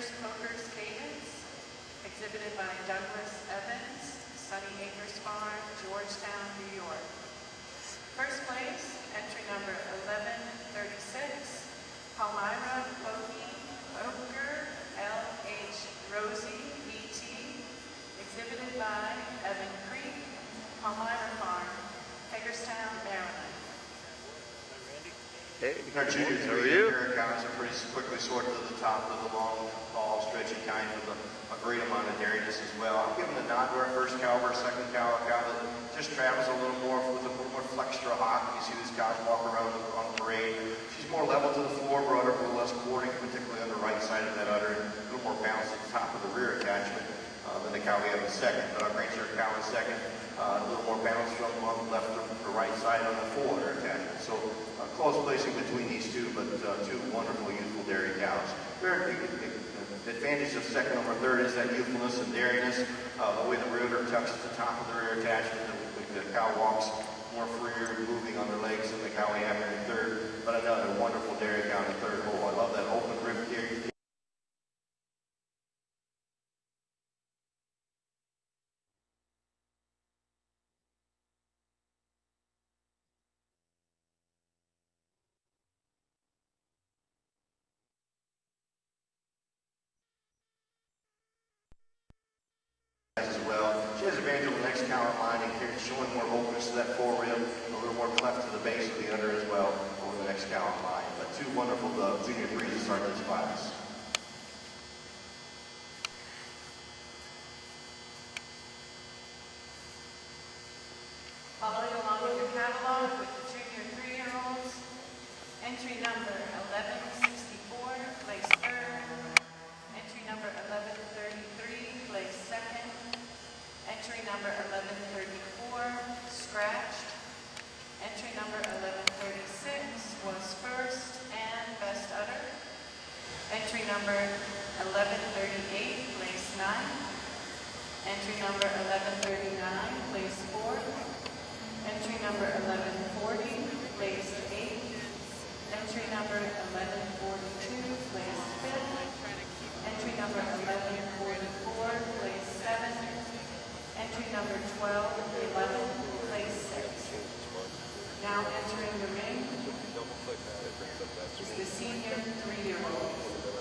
First Poker's Cadence, exhibited by Douglas Evans, Sunny Acres Farm, Georgetown, New York. First place, entry number 1136, Palmyra Poker, L.H. Rosie, E.T., exhibited by Evan Creek, Palmyra Farm, Hagerstown, Maryland. Hey, our junior how are three you? Americanas are pretty quickly sorted to the top of the long, tall, stretchy kind with a great amount of dairiness as well. I'm giving the nod to our first cow, our second cow, a cow that just travels a little more with a little more flextra hop. You see these cows walk around on parade. She's more level to the floor, her udder, a little less boarding, particularly on the right side of that udder, and a little more balance at the top of the rear attachment than the cow we have in second. But our Great Shirt cow in second, a little more balance from on the left to the right side on the full udder attachment. So close placing between these two, but two wonderful youthful dairy cows. The advantage of second over third is that youthfulness and dairiness, the way the rear udder tucks at the top of the rear attachment, the cow walks more freer, moving on her legs than the cow we have here in third, but another wonderful dairy cow in the third hole. I love that open rib dairy. As well. She has advantage of the next cow in line and here showing more openness to that fore rib, a little more cleft to the base of the udder as well over the next cow in line. But two wonderful junior threes to start this class. Following along with your catalog with the junior 3-year-olds, entry number 1164, place third. Entry number 1133, place second. Entry number 1134, scratched. Entry number 1136 was first and best udder. Entry number 1138, place ninth. Entry number 1139, place fourth. Entry number 1140, place eighth. Entry number 1142, place fifth. Entry number 1144, place 7th. Entry number 1211, place 6th. Now entering the ring is the senior 3-year-old.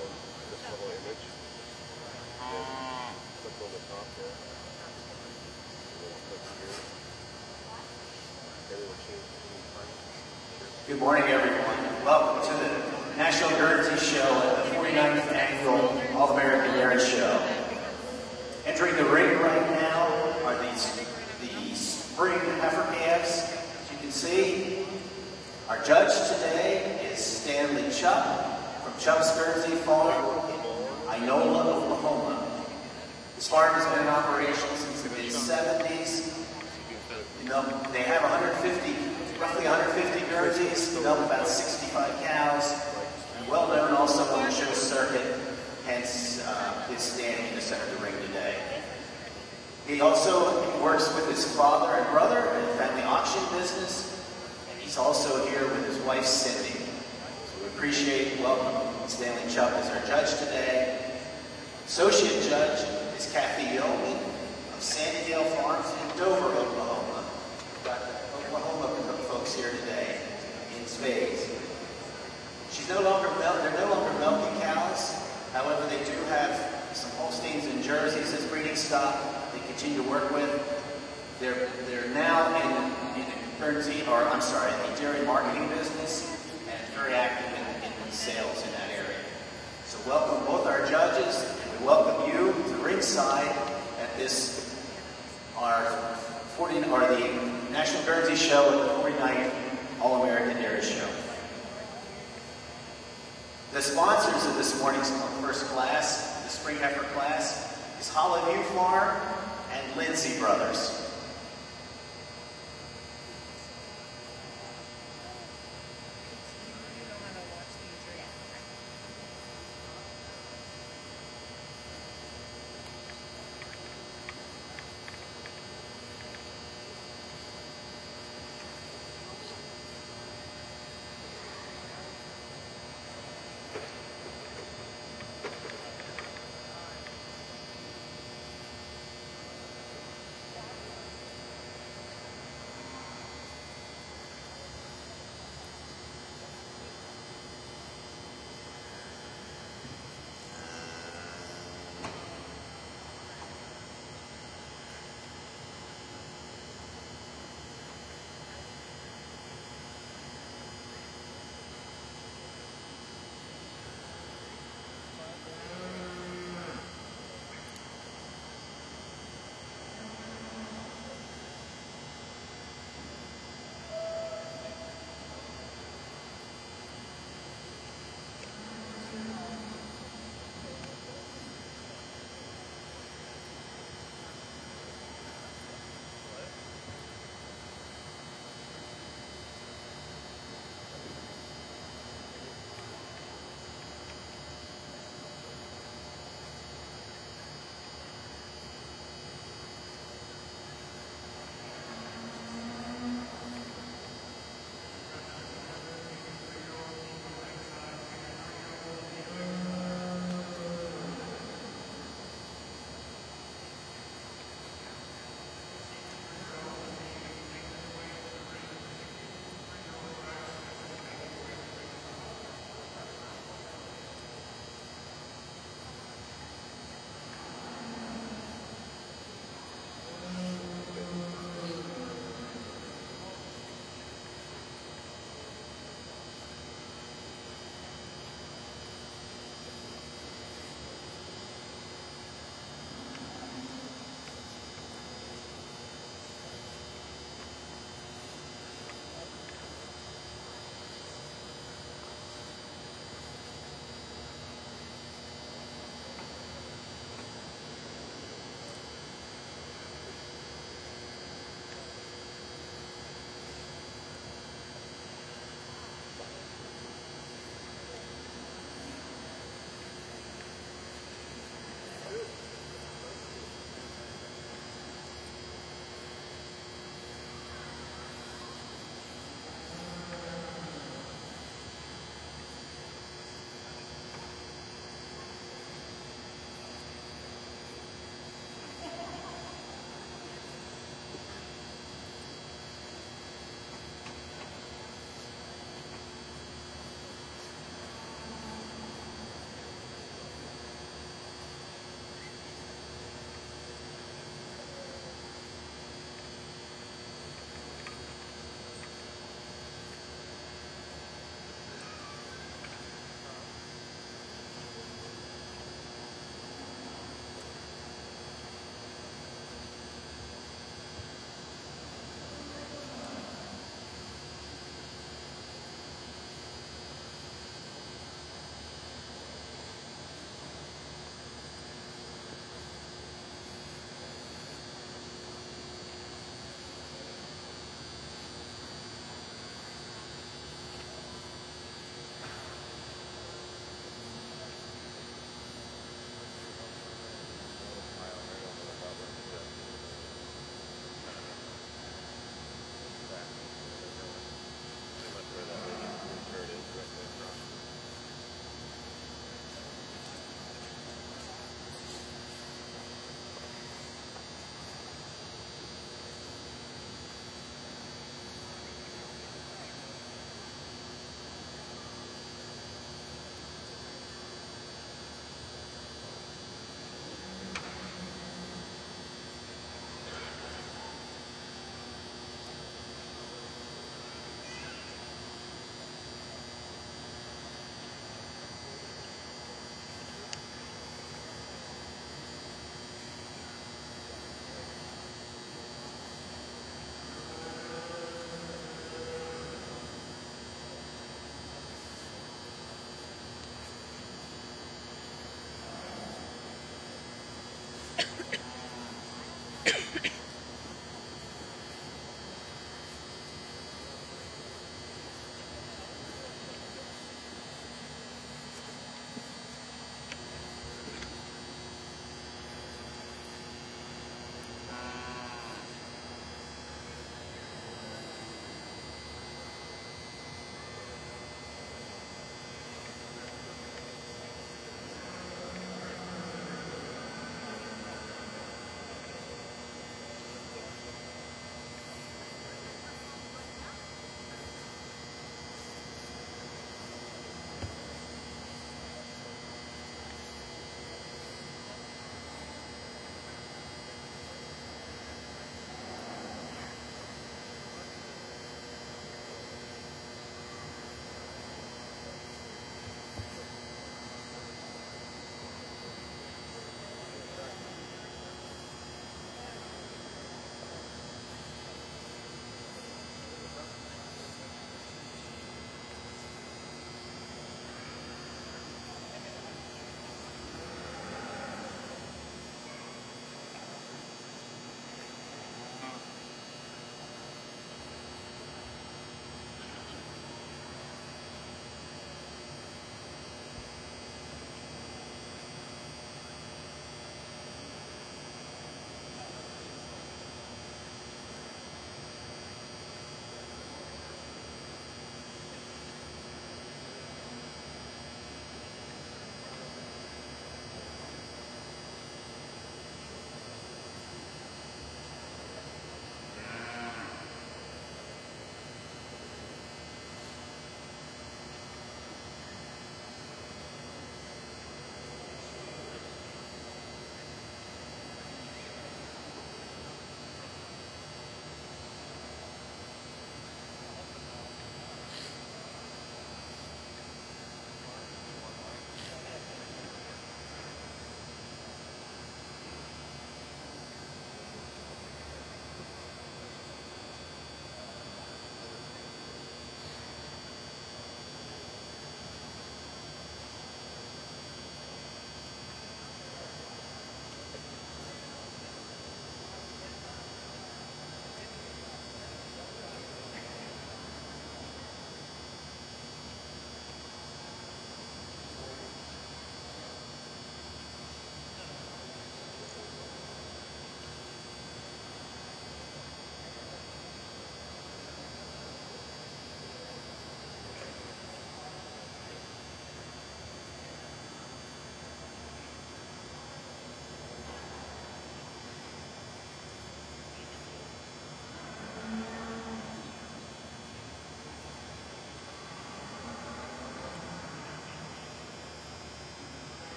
Good morning, everyone. Welcome to the National Guernsey Show at the 49th Annual All-American Dairy Show. Entering the ring right now are the spring heifer calves. As you can see, our judge today is Stanley Chubb from Chubb's Guernsey Farm in Inola, Oklahoma. This farm has been in operation since the mid-70s. They have roughly 150 Guernseys, milk about 65 cows, and well known also on the show circuit, hence his standing in the center of the ring today. He also works with his father and brother in the family auction business, and he's also here with his wife Cindy. So we appreciate and welcome Stanley Chubb as our judge today. Associate judge is Kathy Yeoman of Sandydale Farms in Dover, Oklahoma. We've got the Oklahoma folks here today in spades. They're no longer milking cows. However, they do have some Holsteins and Jerseys as breeding stock they continue to work with. They're now in the dairy marketing business and very active in sales in that area. So welcome both our judges, and we welcome you to ringside at this the National Guernsey Show at the 49th All-American Dairy Show. The sponsors of this morning's first class, the spring heifer class, is Hollyview Farm and Lindsay Brothers.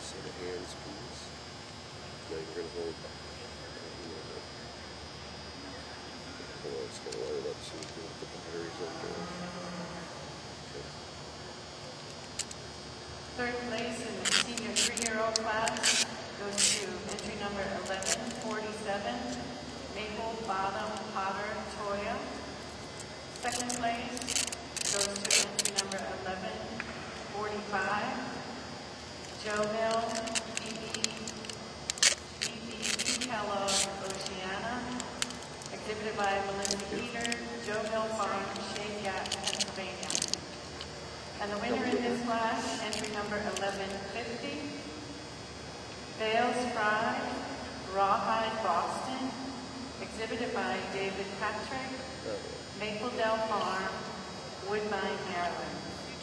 So the hands piece. Now you're going to hold. Oh, it's going to light it up so you can put the batteries on there. Okay. Third place in the senior 3-year-old class goes to entry number 1147, Maple Bottom Potter Toya. Second place goes to entry number 1145, Joville E.B. Kellogg Oceana, exhibited by Melinda Peter, Joville Farm, Shade Gap, Pennsylvania. And the winner in this class, entry number 1150, Bales Fry, Rawhide Boston, exhibited by David Patrick, Maple Dell Farm, Woodbine, Maryland.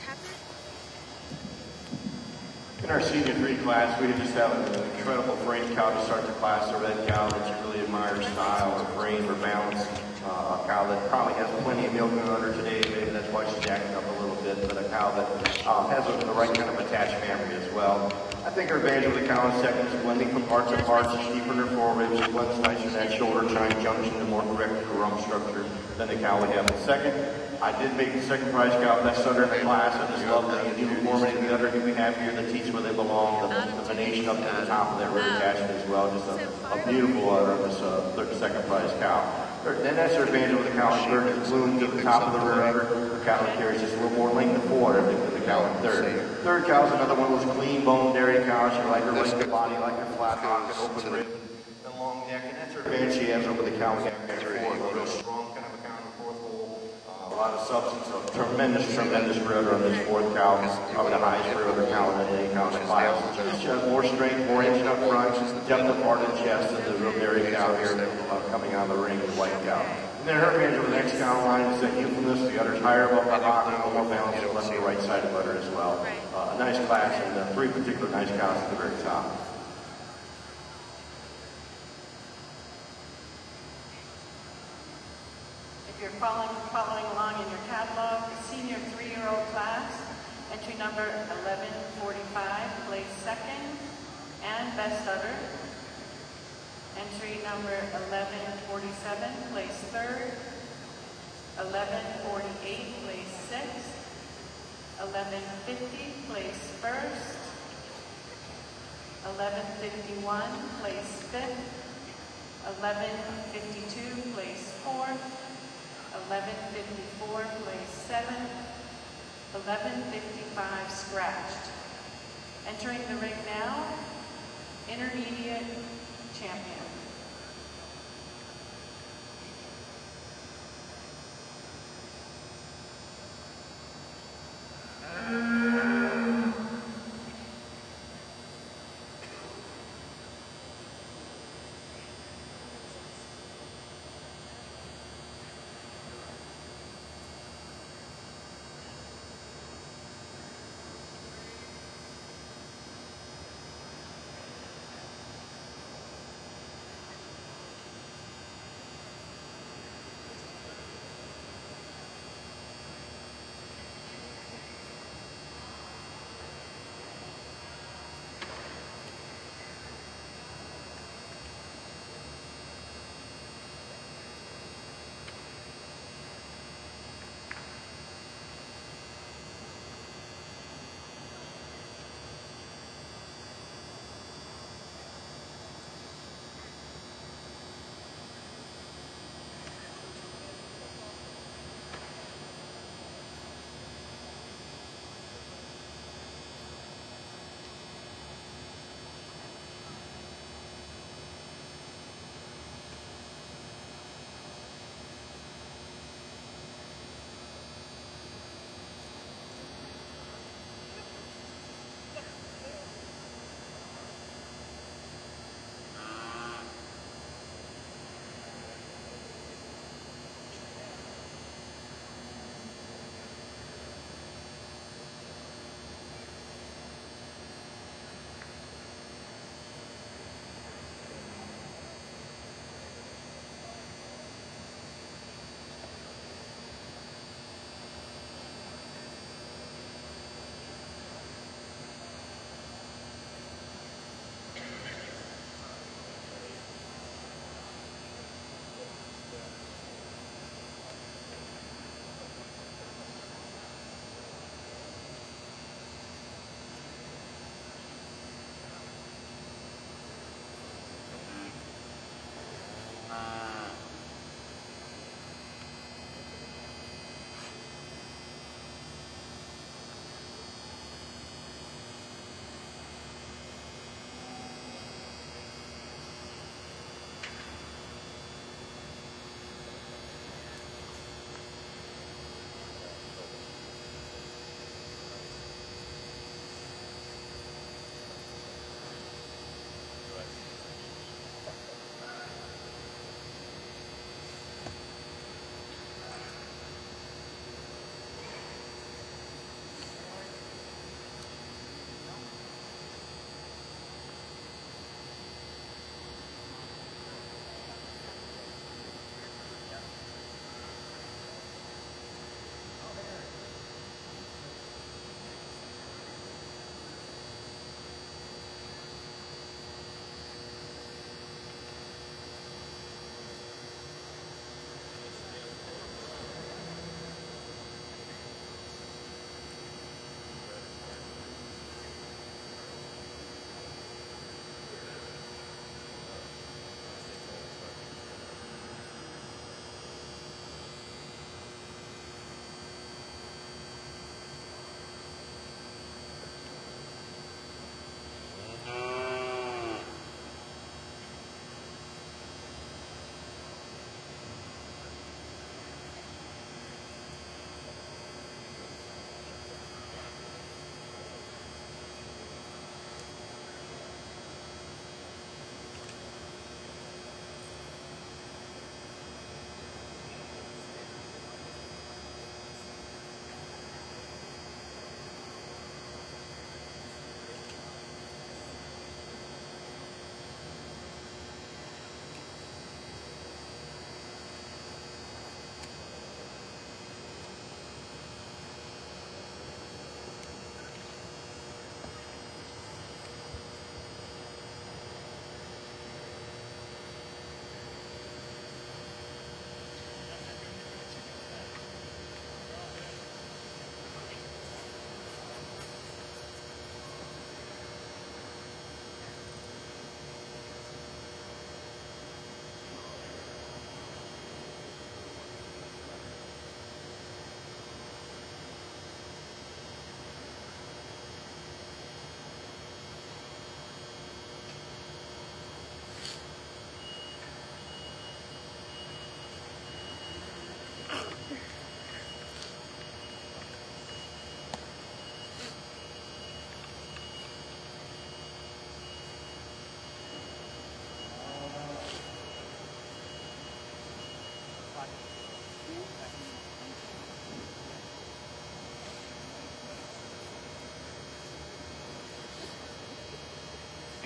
In our senior 3 class, we just have an incredible frame cow to start the class, a red cow that you really admire style, her frame, her balance. A cow that probably has plenty of milk in her today, maybe that's why she's acting up a little bit, but a cow that has the right kind of attached memory as well. I think her advantage with the cow in second is blending from parts to parts. She's deeper in her foreribs, she blends nicer in that shoulder chine junction and more correct in her rump structure than the cow would have in second. I did make the second prize cow best udder in the class. I just love the uniformity of the udder we have here, the teats where they belong, the venation up to the top of that rear attachment as well. Just a beautiful udder on this second prize cow. Then that's her advantage with the cow in third, is gluing to the top of the rear udder. The cow carries just a little more length forward than the cow in third. Third cow is another one of those clean bone dairy cows. She like her length body, like her flat hock and open rib and long neck. And that's her advantage she has over the cow in fourth. A real strong kind of a cow in the fourth hole. A lot of substance, a tremendous rear udder on this fourth cow. Probably the highest rear udder cow in any cow in the class. She has more strength, more inch up front, depth of part of the chest than the real dairy cow here coming out of the ring, the white cow. And then her advantage over the next cow line is that infamous, the udder's higher above the hock and more balance left to the right side of the udder as well. A nice class and 3 particular nice cows at the very top. If you're following along in your catalog, the senior 3-year-old class, entry number 1145, placed second and best udder. Entry number 1147, placed third. 1148, placed sixth. 1150, placed first. 1151, placed fifth. 1152, placed fourth. 1154, placed seventh. 1155, scratched. Entering the ring now, intermediate champion.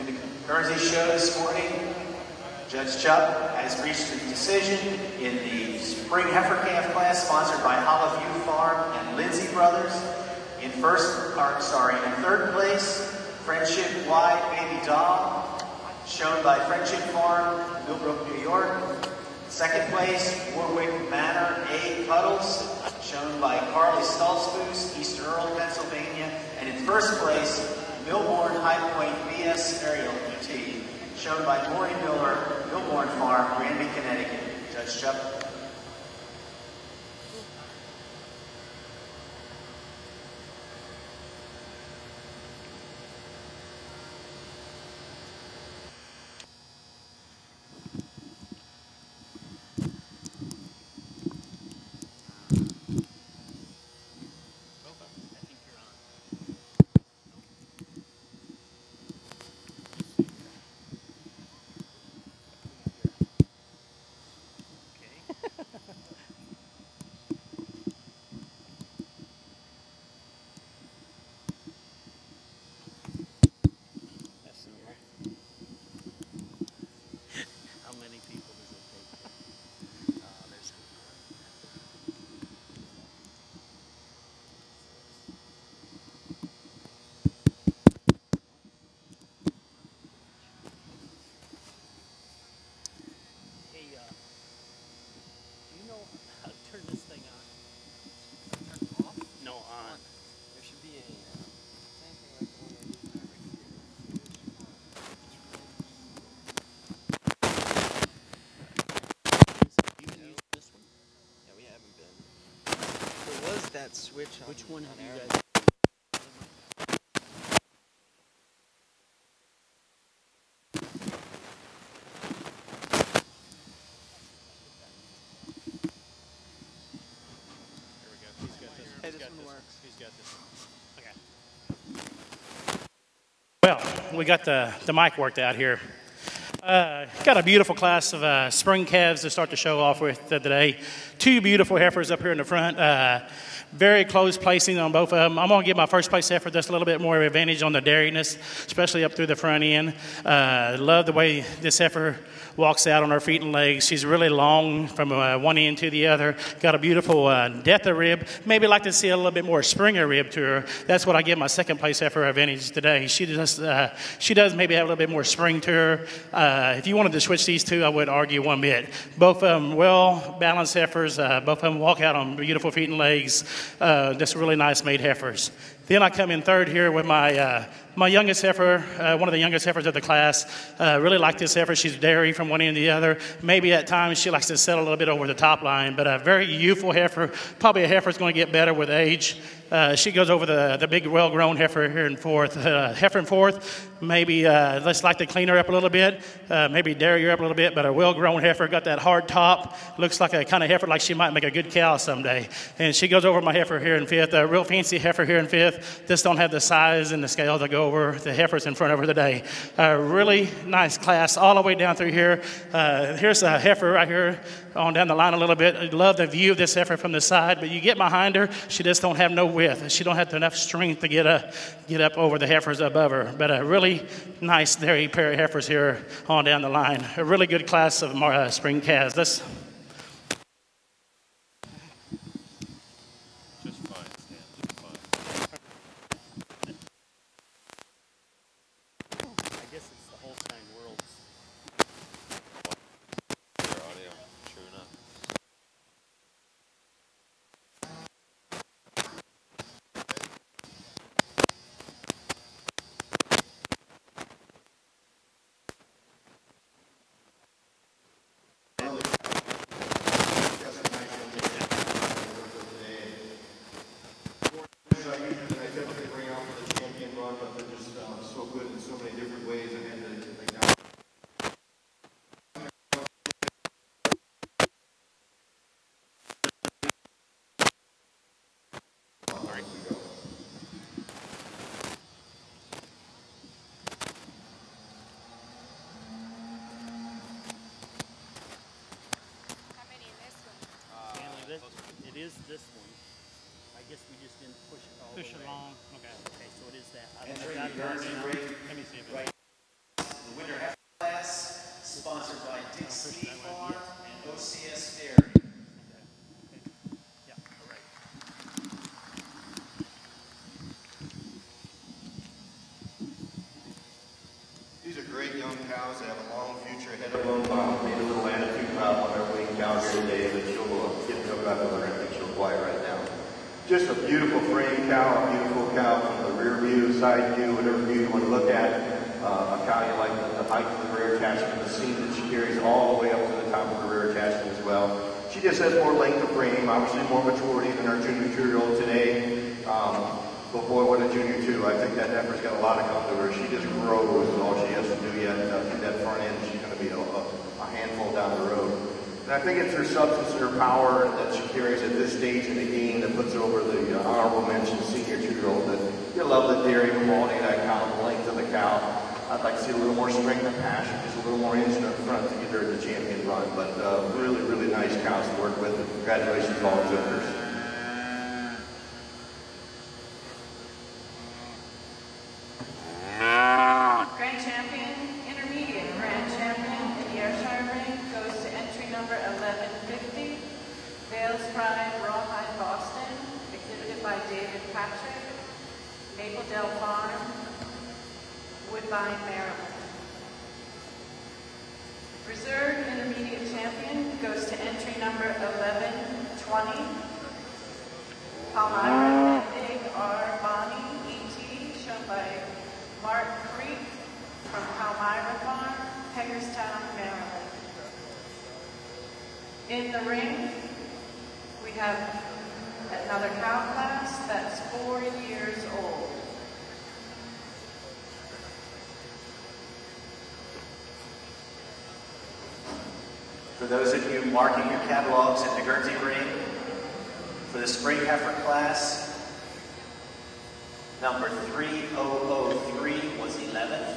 In the Guernsey show this morning, Judge Chuck has reached a decision in the Spring Heifer Calf class sponsored by Olive View Farm and Lindsay Brothers. In third place, Friendship Wide Baby Doll, shown by Friendship Farm, Millbrook, New York. Second place, Warwick Manor A Puddles, shown by Carly Stoltzfus, East Earl, Pennsylvania. And in first place, Millbourne High Point BS Aerial UT, shown by Maury Miller, Millbourne Farm, Granby, Connecticut. Judge Chuck. That switch on. Which one have you guys? Hey, this one works. He's got this one. Okay. Well, we got the mic worked out here. Got a beautiful class of spring calves to start the show off with today. Two beautiful heifers up here in the front. Very close placing on both of them. I'm going to give my first place heifer just a little bit more advantage on the dairyness, especially up through the front end. Love the way this heifer walks out on her feet and legs. She's really long from one end to the other. Got a beautiful depth of rib. Maybe like to see a little bit more springer rib to her. That's what I give my second place heifer advantage today. She does maybe have a little bit more spring to her. If you wanted to switch these two, I wouldn't argue one bit. Both of them well-balanced heifers. Both of them walk out on beautiful feet and legs. Just really nice made heifers. Then I come in third here with my youngest heifer, one of the youngest heifers of the class. Really like this heifer. She's dairy from one end to the other. Maybe at times she likes to settle a little bit over the top line, but a very youthful heifer. Probably a heifer is going to get better with age. She goes over the big well-grown heifer here in fourth. Heifer in fourth, maybe let's like to clean her up a little bit, maybe dairy her up a little bit, but a well-grown heifer, got that hard top, looks like a kind of heifer like she might make a good cow someday. And she goes over my heifer here in fifth, a real fancy heifer here in fifth. Just don't have the size and the scale to go over the heifers in front of her today. Really nice class all the way down through here. Here's a heifer right here on down the line a little bit. I love the view of this heifer from the side, but you get behind her, she just don't have no width. She don't have enough strength to get up over the heifers above her. But a really nice dairy pair of heifers here on down the line. A really good class of spring calves. Just fine, Stan. Just fine. I guess it's the Holstein world. Your audio, true enough. It is this one. I guess we just didn't push it all the way. Push it along. Okay. Okay, so it is that. Entering the Guernsey ring. Let me see if it. Right. cows. They have a long future ahead of them. Maybe a little attitude problem on our winning cow here today, but she'll get hooked up with her. I think she'll quiet right now. Just a beautiful frame cow, a beautiful cow from the rear view, side view, whatever view you want to look at. A cow you like the height of the rear attachment, the seam that she carries all the way up to the top of the rear attachment as well. She just has more length of frame, obviously more maturity than our junior 2-year-old today. But boy, what a junior 2. I think that heifer's got a lot of come to her. She just grows is all she has to do yet. Through that front end, she's going to be a handful down the road. And I think it's her substance and her power that she carries at this stage in the game that puts her over the honorable mention senior 2-year-old. That you love the dairy quality of that cow, the length of the cow. I'd like to see a little more strength and passion, just a little more engine up front to get her at the champion run. But really, really nice cows to work with. And congratulations to all the owners. Grand champion, intermediate grand champion in the Ayrshire ring goes to entry number 1150, Vales Pride Rawhide Boston, exhibited by David Patrick, Maple Dell Farm, Woodbine, Maryland. Reserve intermediate champion goes to entry number 1120, Palmyra Big R. Bonnie, E.T., shown by Mark Creek from Palmyra Farm, Hagerstown, Maryland. In the ring, we have another cow class that's 4 years old. For those of you marking your catalogs at the Guernsey Ring, for the spring heifer class, number 3003 was 11th,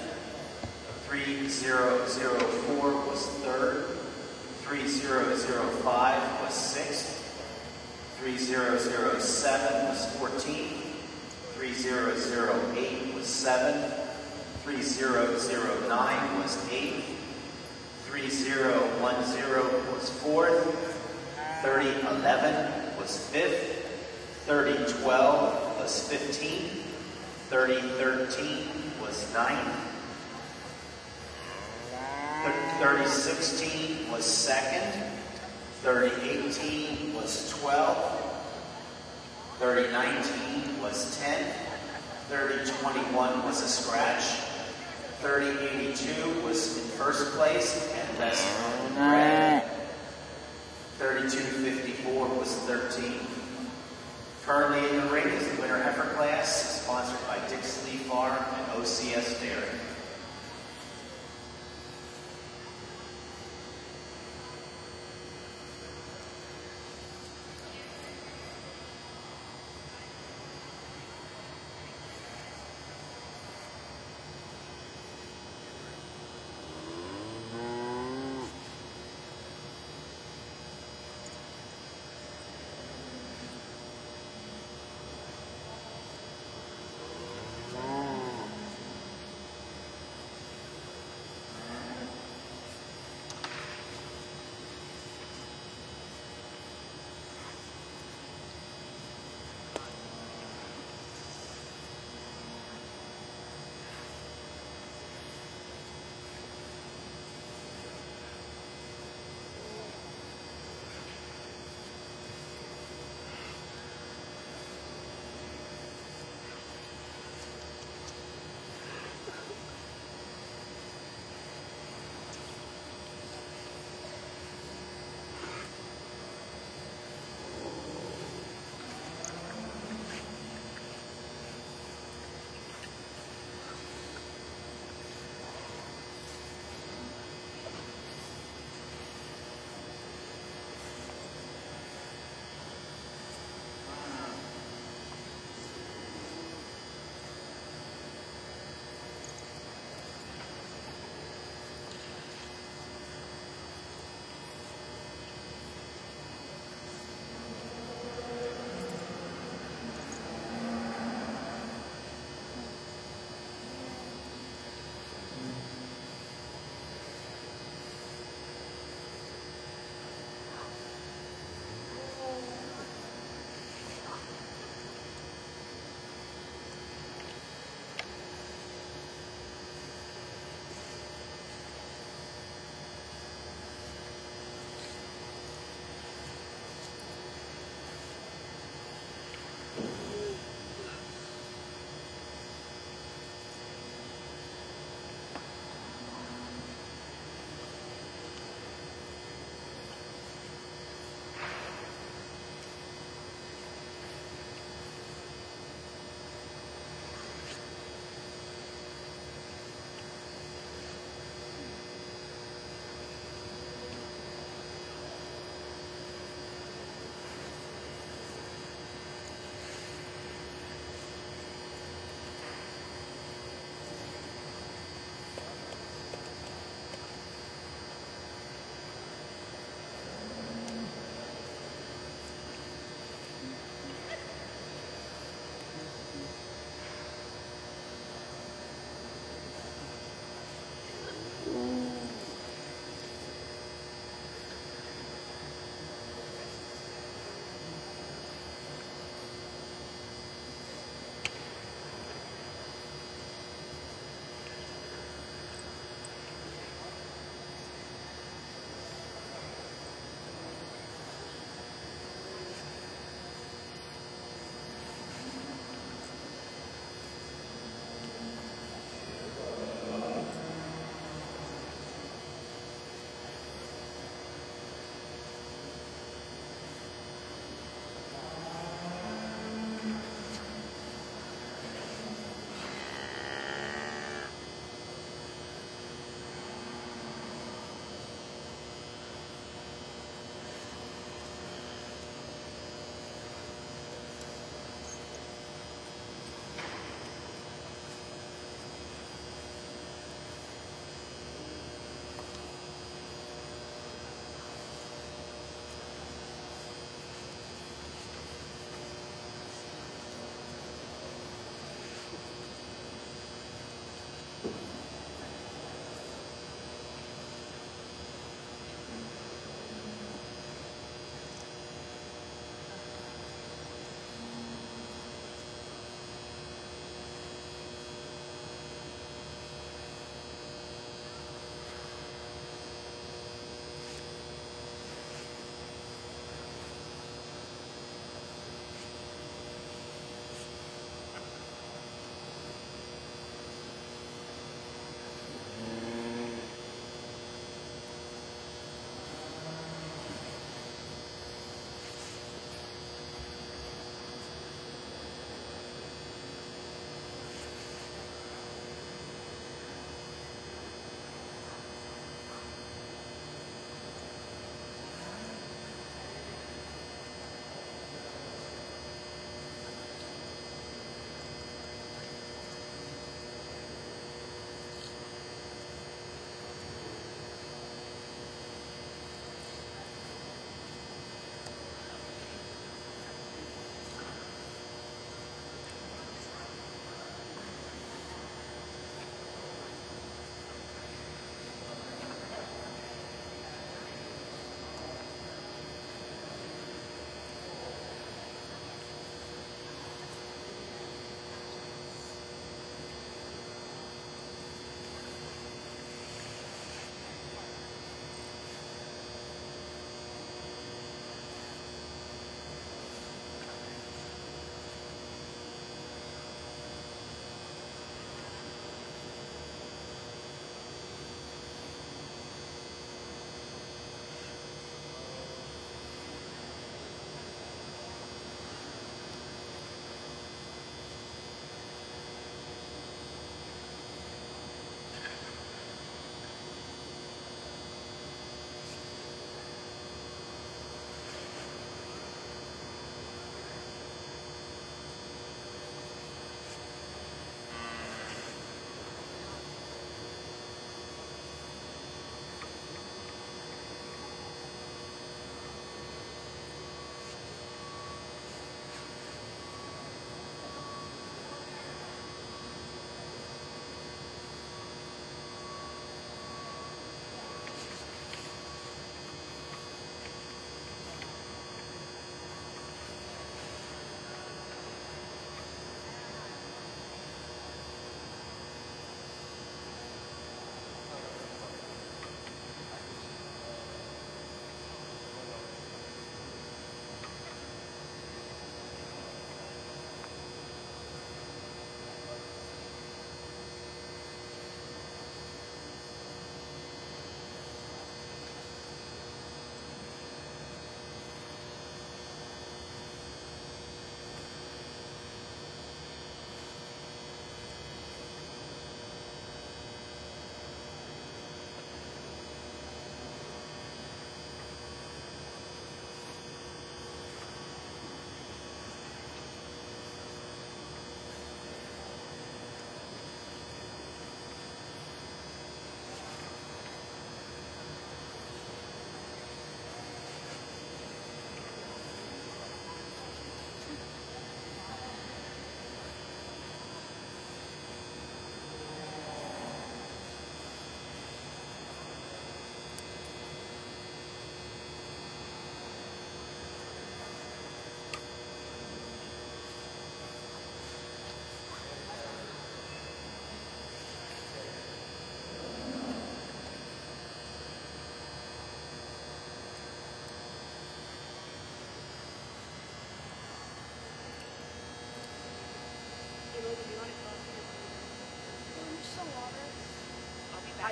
3004 was 3rd, 3005 was 6th, 3007 was 14th, 3008 was 7th, 3009 was 8th, 3010 was 4th, 3011 was 5th, 3012 was 15th, 3013 was 9th, 3016 was 2nd, 3018 was 12th, 3019 was 10th, 3021 was a scratch, 3082 was in first place and best red. 3254 was 13th. Currently in the ring is the winter heifer class, sponsored by Dixley Farm and OCS Dairy.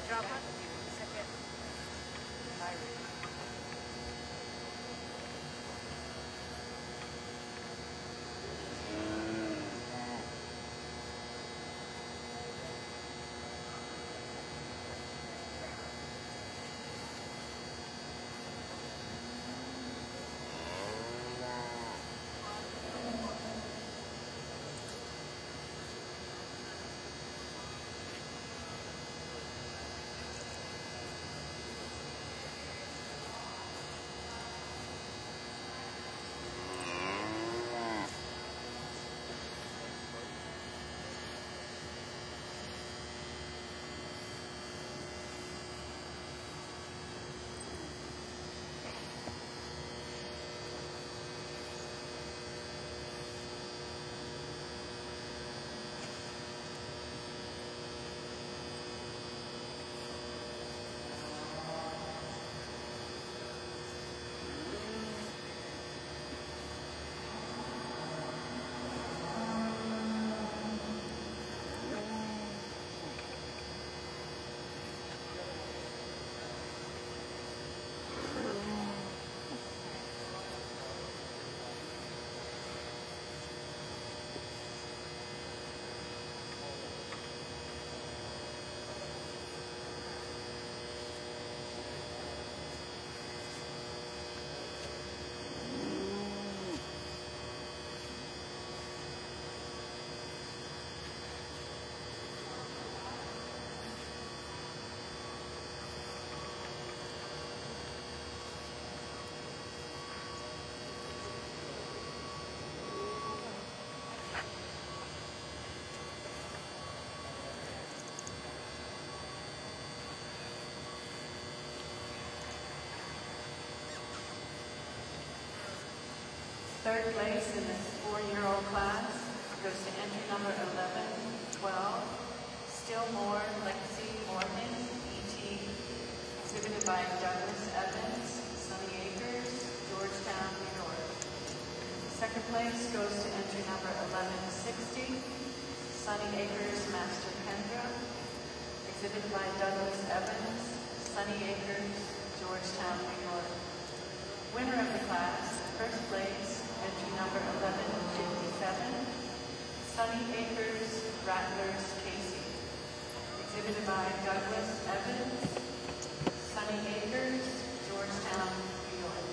Third place in this 4-year-old class goes to entry number 1112, Stillmore Lexi Morgan, E.T., exhibited by Douglas Evans, Sunny Acres, Georgetown, New York. Second place goes to entry number 1160, Sunny Acres Master Kendra, exhibited by Douglas Evans, Sunny Acres, Georgetown, New York. Winner of the class, first place, entry number 1157, Sunny Acres Rattlers Casey, exhibited by Douglas Evans, Sunny Acres, Georgetown, New York.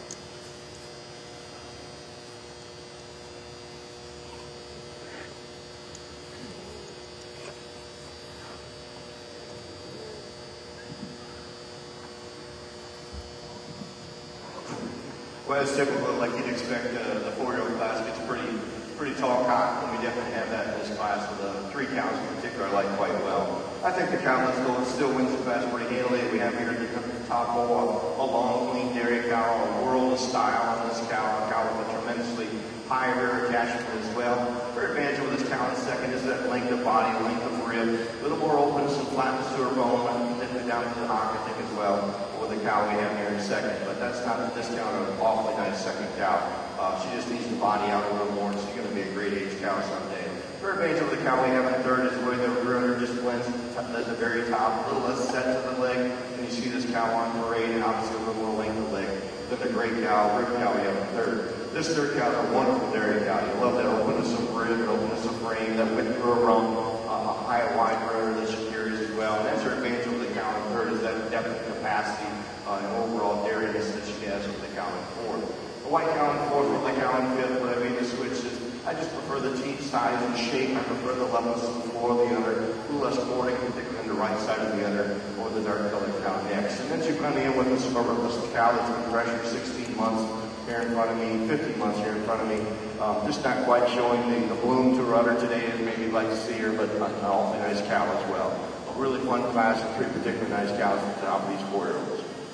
Well, it's typical, like you'd expect, the 4-year-old class gets pretty tall cotton, and we definitely have that in this class with the 3 cows in particular I like quite well. I think the cow Let's Go still wins the class pretty handily. We have here at the top bowl a long, clean dairy cow, a world of style on this cow, a cow with a tremendously high rear attachment as well. Her advantage over this cow in second is that length of body, length of rib, a little more openness and flatness to her bone, and then down to the hock, I think, as well, with the cow we have here in second. But that's not to discount an awfully nice second cow. She just needs to body out a little more, and she's going to be a great age cow someday. Her advantage over the cow we have in third is the way the rear just blends at the very top, a little less set to the leg, and you see this cow on parade, and obviously a little more length of leg than the great cow, rib cow we have in third. This third cow is a wonderful dairy cow. You love that openness of rib, and openness of frame, that width through her rump, a high wide rear that she carries as well. And that's her advantage over the cow in third, is that depth of capacity and overall dairiness that she has over the cow in fourth. The white cow in fourth with the cow in fifth, when I made the switch, is I just prefer the teeth size and shape. I prefer the levelness of the floor of the udder, a little less boarding, particularly on the right side of the udder, or the dark colored cow next. And then she come in with this coverless cow that's been pressured 16 months here in front of me, 15 months here in front of me. Just not quite showing the bloom to her udder today as maybe you'd like to see her, but an awfully nice cow as well. A really fun class and 3 particularly nice cows at the top of these 4-year-olds.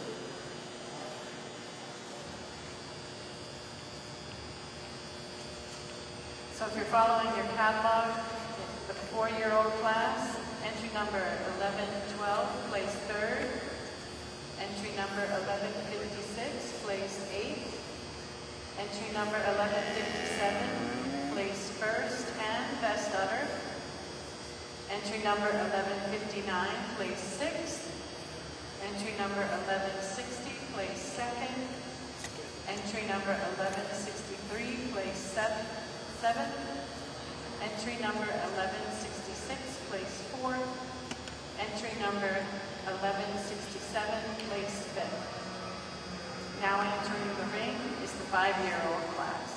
So if you're following your catalog, the 4-year-old class, entry number 1112, placed third. Entry number 1156, placed eighth. Entry number 1157, placed first and best udder. Entry number 1159, placed sixth. Entry number 1160, place second. Entry number 1163, place seventh. Entry number 1166, place fourth. Entry number 1167, place fifth. Now entering the ring is the 5-year-old class.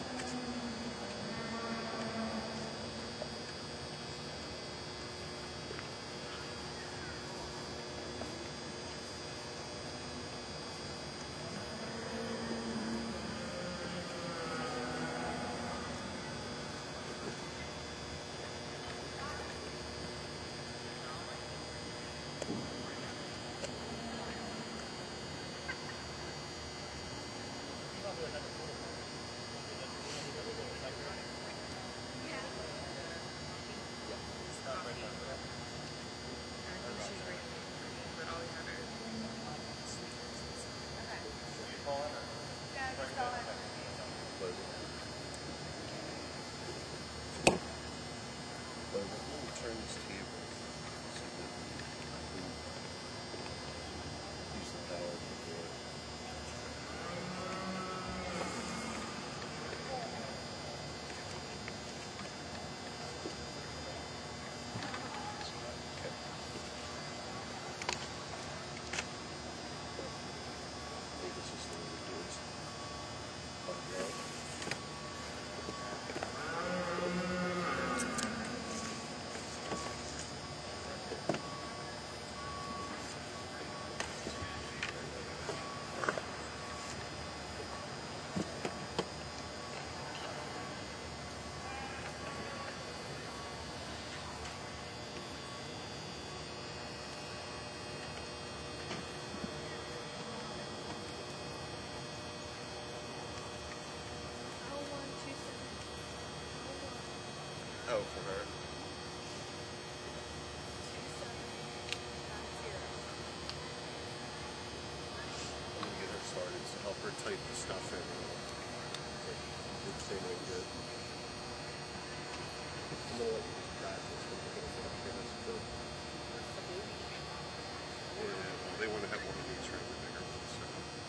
Turn this table so that we use the power before. I think it's just the way we do it. Okay. Oh, for her. I'm gonna get her started to help her type the stuff in. It's staying really good. I'm gonna let you just practice when we're gonna get up here. Yeah, well, they want to have one of these right, the bigger ones. So.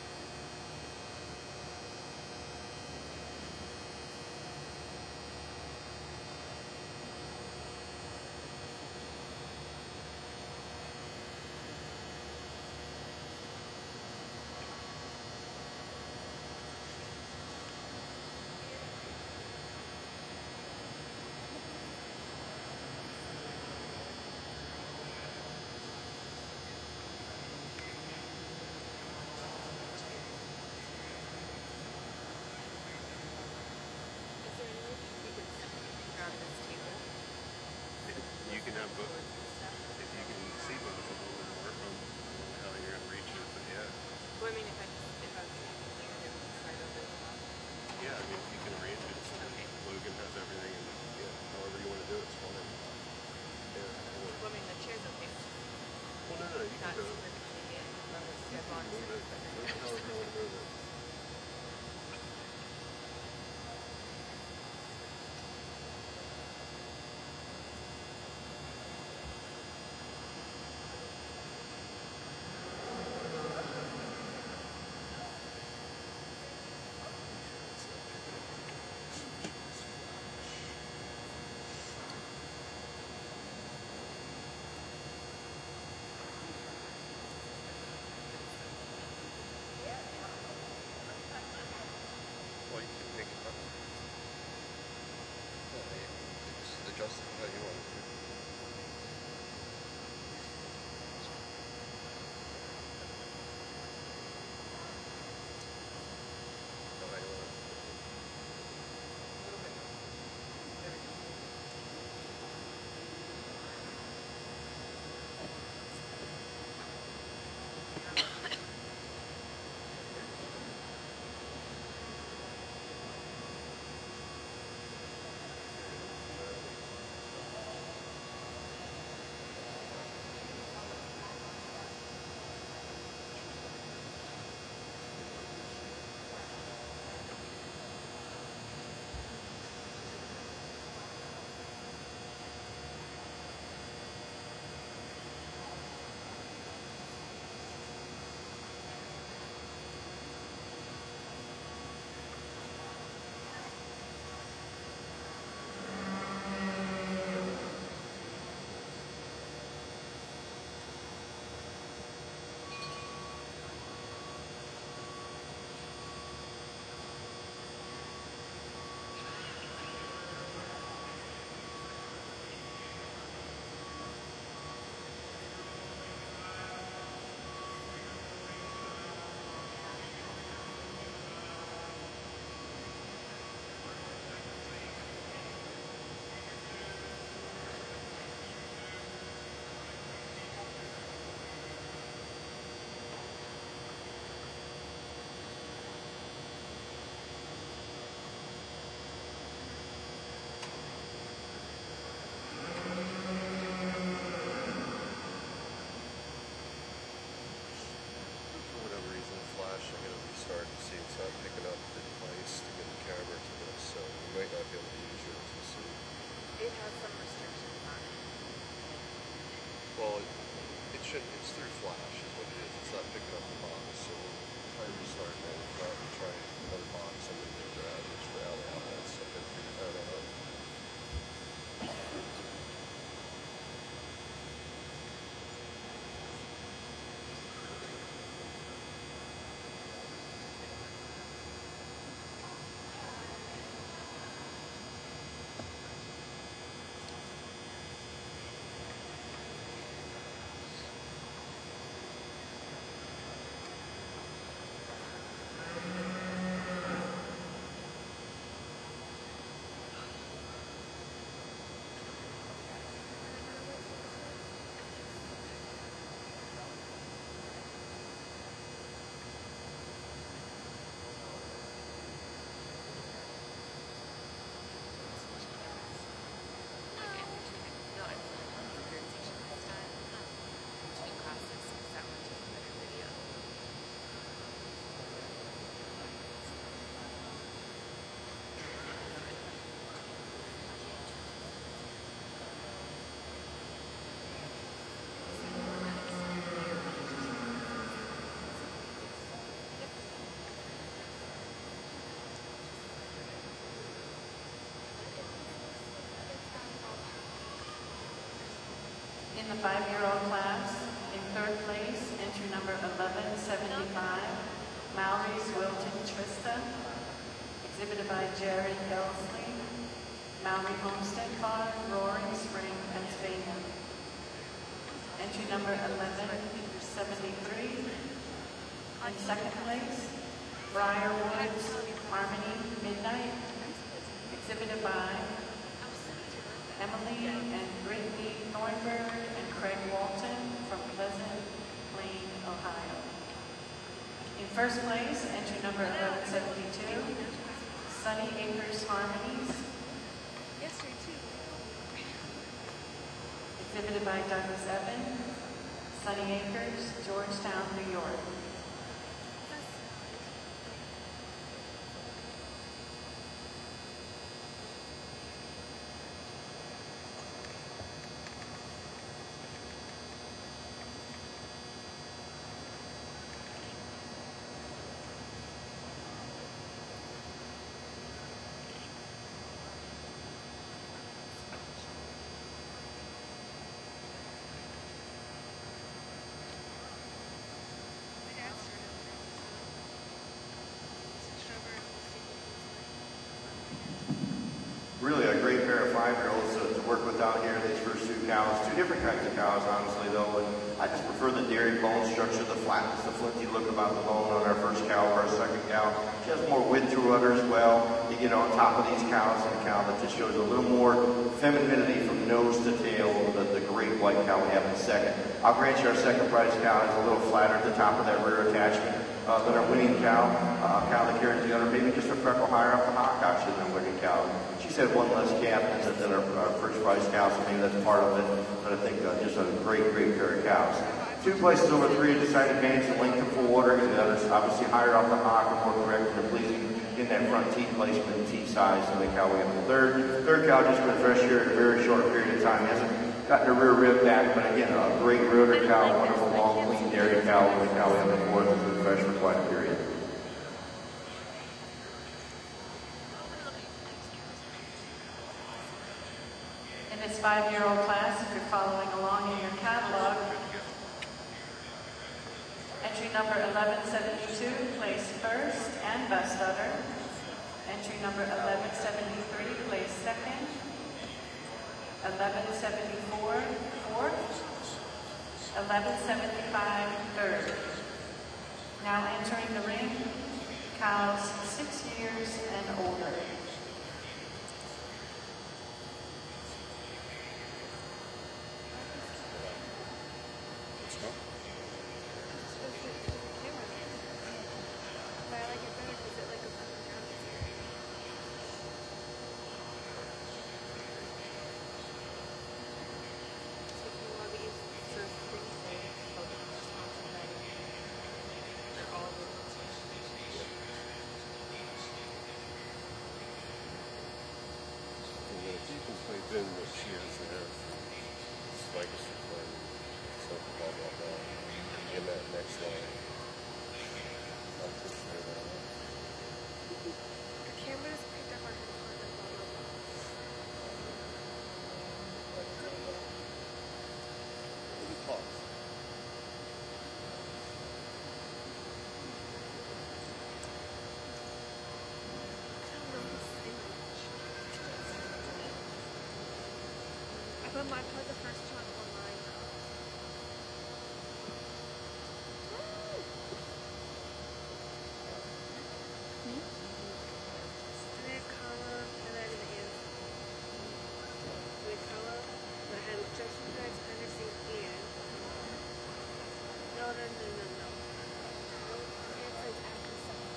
You can have both. If you can see both of them and work on how you're going to reach it, but yeah. Well, I mean, if I was thinking of it, start over. Yeah, I mean, if you can arrange it so that Logan has everything and yeah, however you want to do it, it's fine. Yeah. Well, I mean, the chair's okay. Well, no, you can Not do super it. convenient. You can move it. Move it however you want to move it. it's through flash is what it is. It's not picking up the box. So try restarting that. If not, try another box and then get drivers for out outlets. So I figured that out. No, I'm for presentation this time. Between classes, because that one took a better video. In the 5-year-old class, in third place, entry number 1175, Mallory's Wilton Trista, exhibited by Jared Elsley, Mallory Homestead Farm, Roaring Spring, Pennsylvania. Entry number 1173. In second place, Briarwoods Harmony Midnight, exhibited by Emily and Brittany Thornburg and Craig Walton from Pleasant Plain, Ohio. In first place, entry number 1172, Sunny Acres Harmonies, Yesterday too. exhibited by Douglas Evan, Sunny Acres, Georgetown, New York. My dad started switched over and Really a great pair of 5-year-olds to work with out here, these first two cows. Two different kinds of cows, honestly, though. And I just prefer the dairy bone structure, the flatness, the flinty look about the bone on our first cow or our second cow. She has more width through udder as well. You get on top of these cows and a cow that just shows a little more femininity from nose to tail, the great white cow we have in second. I'll grant you our second prize cow is a little flatter at the top of that rear attachment than our winning cow. A cow that carries the udder, maybe just a freckle higher up the hock actually than our winning cow. She's had one less calf than our first prize cow, so maybe that's part of it. But I think just a great pair of cows. Two places over three, decided advantage in length and full water, and the others obviously higher off the hock and more correct and pleasing in that front teat placement and teat size than the cow we have in the third. Third cow just been fresh here in a very short period of time. Hasn't gotten her rear rib back, but again, a great rear cow, wonderful long, clean dairy cow, and the cow we have in the fourth has been fresh for quite a period. In this 5-year-old class, if you're following along in your catalog, entry number 1172 placed first and best udder. Entry number 1173 placed second. 1174 fourth. 1175 third. Now entering the ring, cows 6 years and older. But I like it better because it like goes up and down easier. So if you want these for free today, they'll be sponsored by they're all good. slow. Not too sure about that. The camera just picked up our headphones and blah blah blah. Maybe pause. I put the first two on online. And then comma, and then the end. The comma, and I had just you guys understand and. No. No, it's like after something.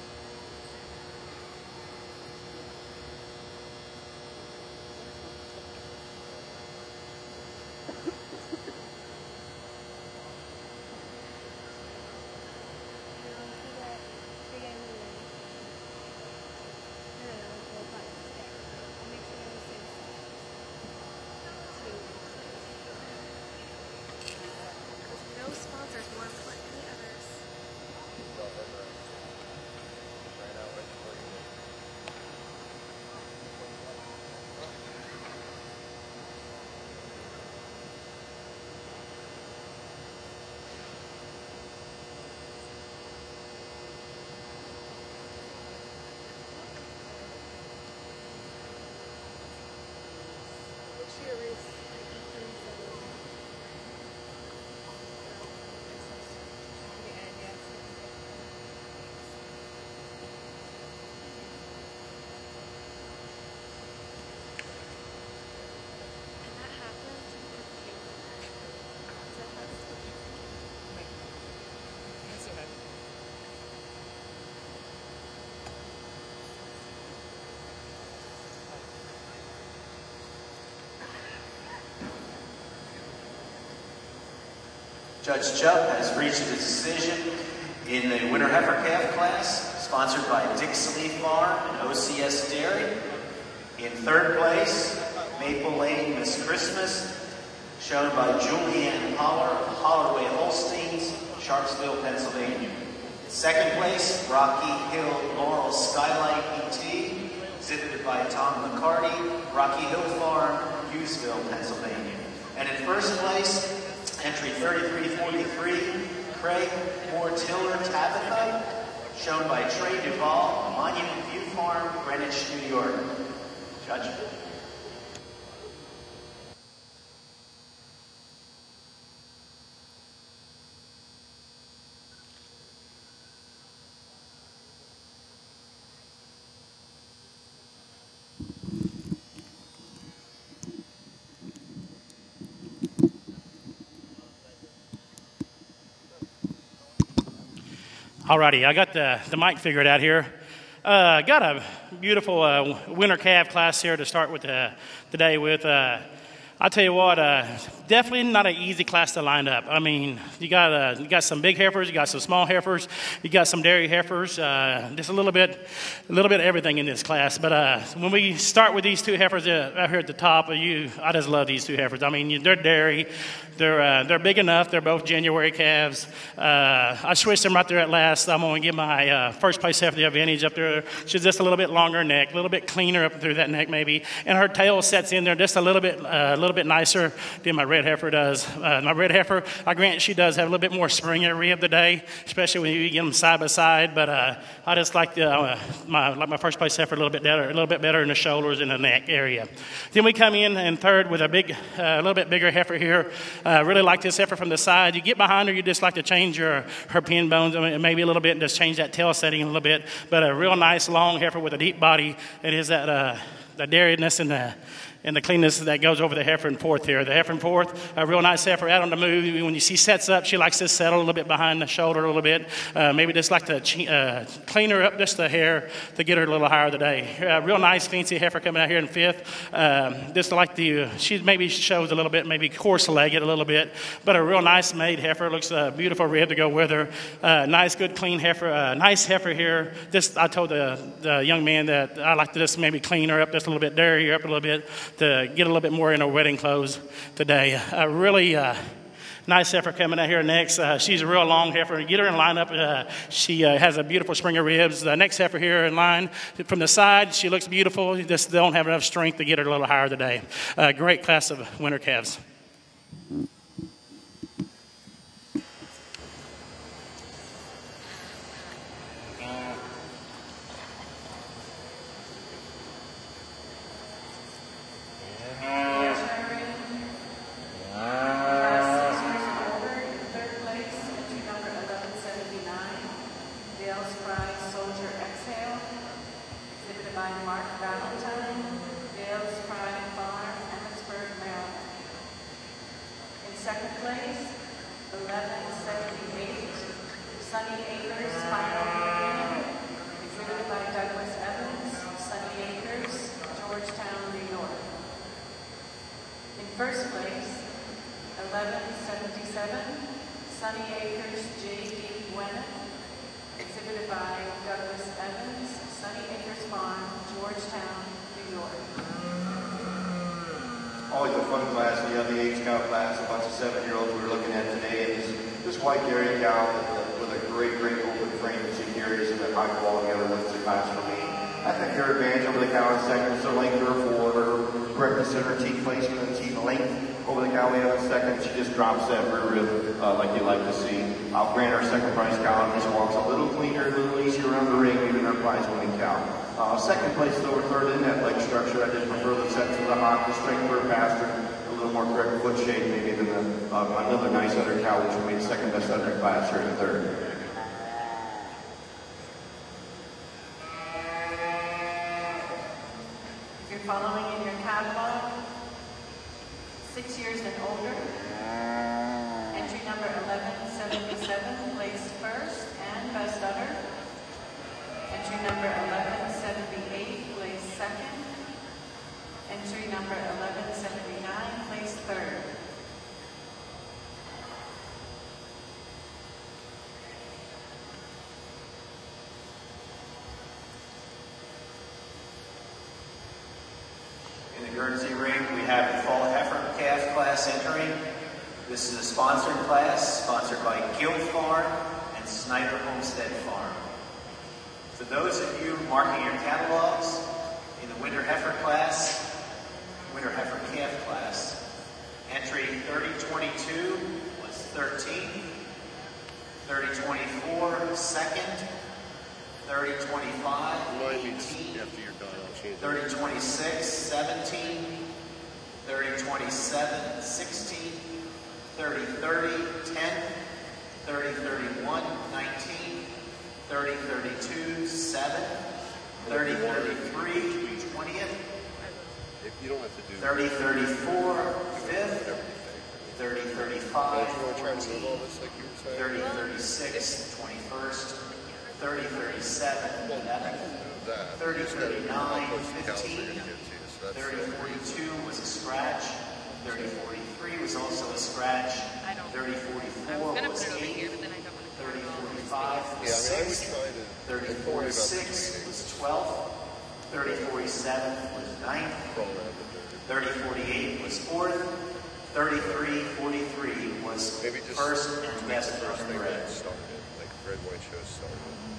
No sponsors more important than the others. Ran out right before you did. What's your race? And that happens Judge Chubb has reached a decision in the winter heifer calf class, sponsored by Dick's Leaf Farm and OCS Dairy. In third place, Maple Lane Miss Christmas, shown by Julianne Holler of Hollerway Holsteins, Sharpsville, Pennsylvania. Second place, Rocky Hill Laurel Skylight ET, exhibited by Tom McCarty, Rocky Hill Farm, Hughesville, Pennsylvania. And in first place, entry 3343, Craig Moore-Tiller Tabitha, shown by Trey Duvall, Monument View Farm, Greenwich, New York. Judge. Alrighty, I got the mic figured out here. Got a beautiful winter calf class here to start with the day with. I'll tell you what, definitely not an easy class to line up. I mean, you got some big heifers, you got some small heifers, you got some dairy heifers, just a little bit of everything in this class. But when we start with these two heifers out here at the top, I just love these two heifers. I mean, they're dairy, they're big enough. They're both January calves. I switched them right there at last. I'm going to give my first place heifer the advantage up there. She's just a little bit longer neck, a little bit cleaner up through that neck maybe, and her tail sets in there just a little bit nicer than my red heifer does. My red heifer, I grant she does have a little bit more spring every of the day, especially when you get them side by side. But I just like my first place heifer a little bit better in the shoulders and the neck area. Then we come in third with a little bit bigger heifer here. Really like this heifer from the side. You get behind her, you just like to change her pin bones maybe a little bit and just change that tail setting a little bit. But a real nice long heifer with a deep body. It is that the dairiness and the cleanness that goes over the heifer in fourth here. The heifer in fourth, a real nice heifer out on the move. When she sets up, she likes to settle a little bit behind the shoulder a little bit. Maybe just like to clean her up just the hair to get her a little higher today. Real nice, fancy heifer coming out here in fifth. Just like she maybe shows a little bit, maybe coarse-legged a little bit, but a real nice made heifer. Looks beautiful rib to go with her. Nice, good, clean heifer. Nice heifer here. I told the young man that I like to just maybe clean her up just a little bit, dairy her up a little bit, to get a little bit more in her wedding clothes today. Really Nice heifer coming out here next. She's a real long heifer. Get her in line up. She has a beautiful string of ribs. The next heifer here in line from the side, she looks beautiful. Just don't have enough strength to get her a little higher today. Great class of winter calves. First place, 1177, Sunny Acres J.D. Gwyneth, exhibited by Douglas Evans, Sunny Acres Farm, Georgetown, New York. Always a fun class. We have the age cow class, a bunch of 7-year-olds we're looking at today. And this white dairy cow with a great open frame that you hear is a high quality other wins the class for me. I think her advantage over the cow in seconds, her length, her forward, her correctness in her teeth placement and teeth length over the cow we have in second. She just drops that rear rib like you like to see. I'll grant her second prize cow and just walks a little cleaner, a little easier around the ring, even her prize winning cow. Second place though, or third in that leg structure. I did prefer the sense of the hop, the strength of her pasture, a little more correct foot shape maybe than another nice other cow, which made second best under class here in third. Following in your catalog, 6 years and older, entry number 1177, placed first and best udder. Entry number 1178, placed second. Entry number 1179, placed third. Guernsey ring, we have the fall heifer calf class entering. This is a sponsored class, sponsored by Guild Farm and Sniper Homestead Farm. For those of you marking your catalogs in the winter heifer class, winter heifer calf class, entry 3022 was 13, 3024 second, 3025 18. 3026, 17, 3027, 16, 3030, 10, 3031, 19, 3032, 7, 3033, 20th, You don't have to do 3034, 5th, 3035, 14, 3036, 21st, 3037, 11th, 3039, 15, 3042 was a scratch, 3043 was also a scratch, 3044 was 8, 3045 was 6, 3046 was 12th, 3047 was 9th, 3048 was 4th, 3343 was first and best first red. Like red, white shows started.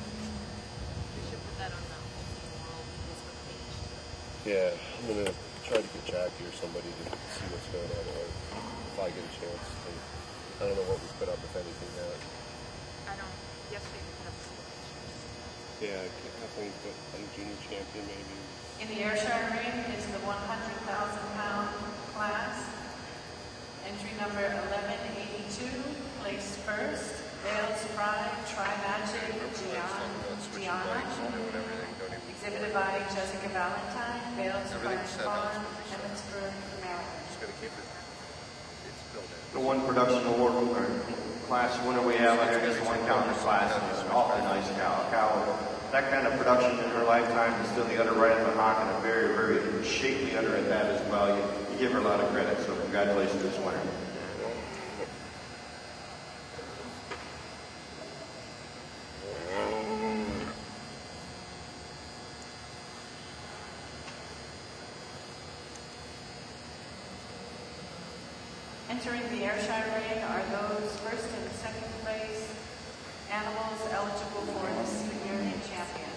Yeah, I'm gonna try to get Jackie or somebody to see what's going on, or if I get a chance. And I don't know what we put up, if anything, yet. Yesterday we put up some. Yeah, Kathleen put a junior champion maybe. In the Ayrshire ring is the 100,000-pound class. Entry number 1182, placed first. Vale's Pride, Tri-Magic, Gianna. Exhibited by Jessica Valentine, Vale's Pride Farm, Emmitsburg, Maryland. Just gotta keep it. It's built in. The one production award class winner we have here is one cow in the class, and it's an awfully nice cow. A cow with that kind of production in her lifetime is still the udder right at the hock, and a very, very shapely udder at that as well. You give her a lot of credit, so congratulations this winner. Entering the Ayrshire ring are those first and second place animals eligible for the senior champion.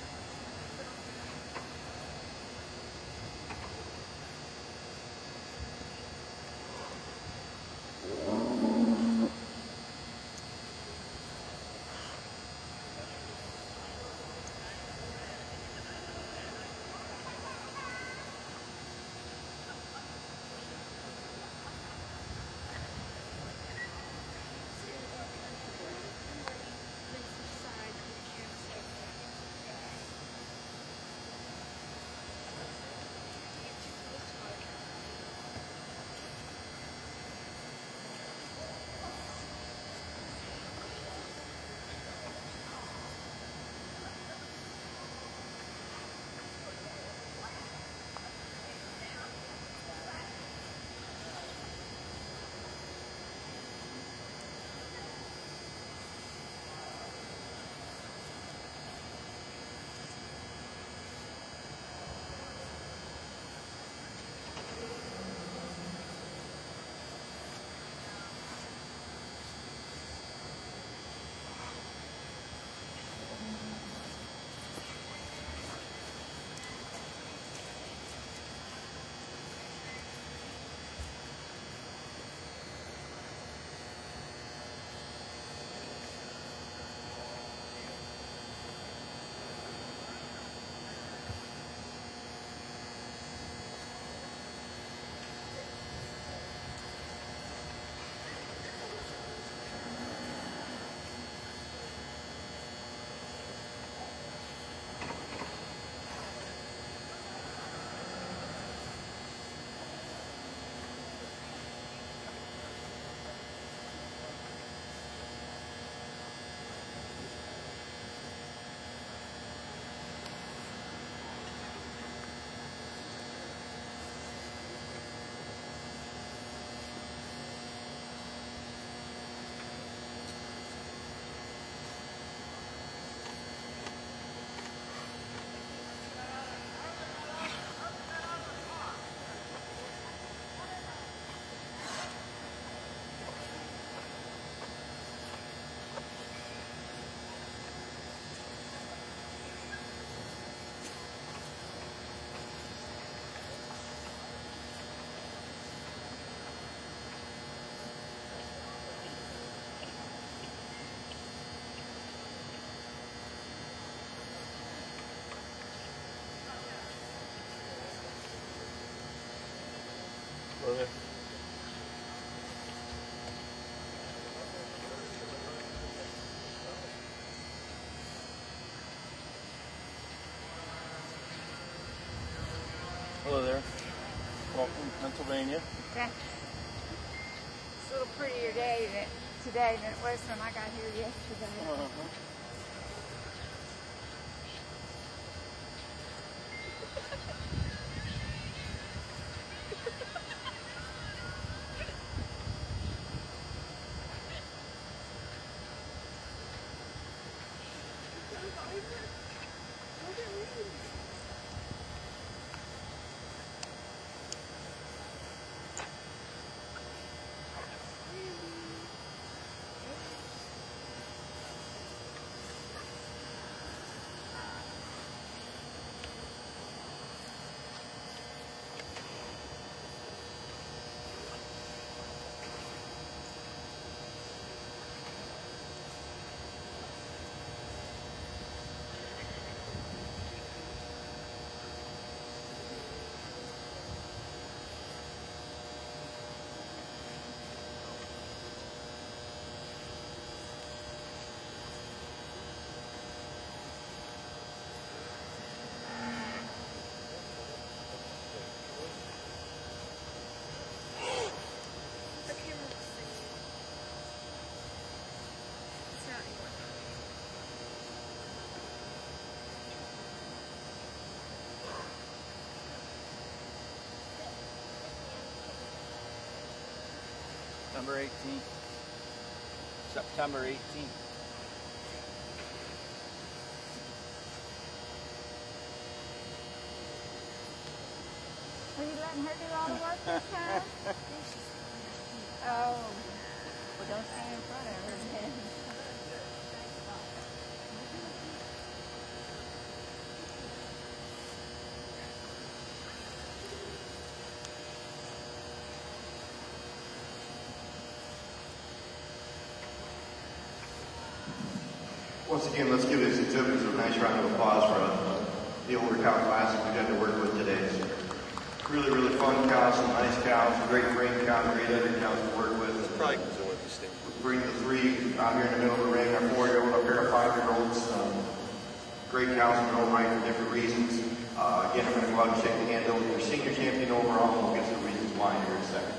Okay. Hello there. Welcome to Pennsylvania. Okay. It's a little prettier day today than it was when I got here yesterday. September 18th. September 18th. Are you letting her do all the work this time? Oh, well, don't stand in front of her then. Once again, let's give these exhibitors a nice round of applause for the older cow classes we've got to work with today. So really, really fun cows, some nice cows, great frame cows, great other cows to work with. Probably because it went distinct. Bring the three out here in the middle of the ring, our 4-year-old, our pair of 5-year-olds. Great cows in their own right for different reasons. Again, I'm going to go out and shake the hand over your senior champion overall, and we'll get to the reasons why here in a second.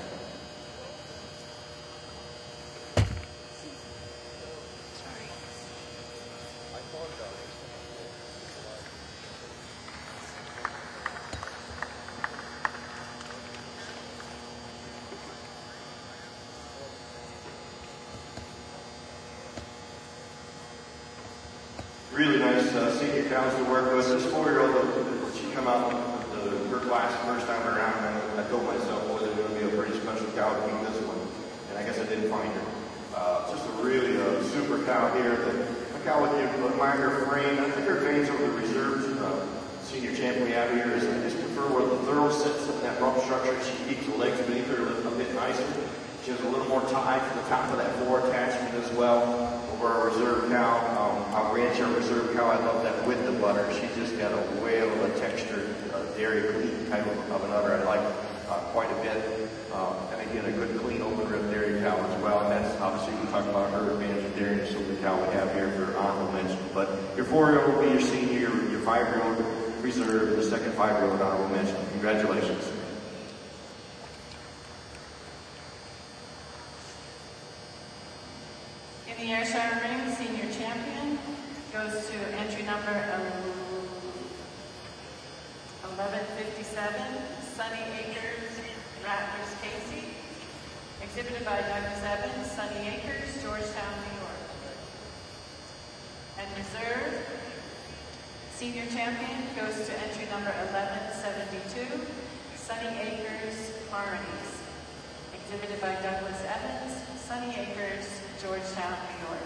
Really nice senior cows to work with. This 4-year-old, she come out with her class the first time around, and I told myself, boy, there's going to be a pretty special cow to beat this one. And I guess I didn't find her. Just a really super cow here. A cow with the admire her frame. I think her veins over the reserved senior champion we have here is I just prefer where the thorough sits in that rump structure. She keeps the legs beneath her a bit nicer. She has a little more tie to the top of that fore attachment as well. Over our reserve cow, our ranch, our reserve cow, I love that with the butter. She's just got a whale of a textured dairy clean type of an udder I like quite a bit. And again, a good clean open rib dairy cow as well. And that's obviously we talk about her advantage of dairy, so the cow we have here for honorable mention. But your 4-year-old will be your senior, your 5-year-old reserve, and the second 5-year-old honorable mention. Congratulations. In the Ayrshire ring, senior champion goes to entry number 1157, Sunny Acres, Rattlers Casey. Exhibited by Douglas Evans, Sunny Acres, Georgetown, New York. And reserve, senior champion goes to entry number 1172, Sunny Acres, Harmonies. Exhibited by Douglas Evans, Sunny Acres, Georgetown, New York.